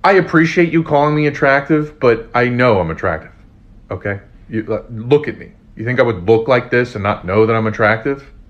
I appreciate you calling me attractive, but I know I'm attractive. Okay? You look at me. You think I would look like this and not know that I'm attractive?